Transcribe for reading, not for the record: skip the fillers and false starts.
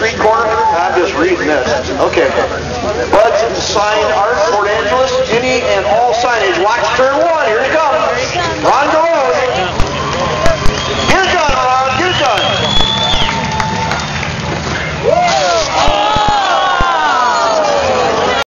street corner? I'm just reading this. Okay. Bud's Sign Art, Port Angeles, Ginny and All Signage. Watch turn 1. Here he comes.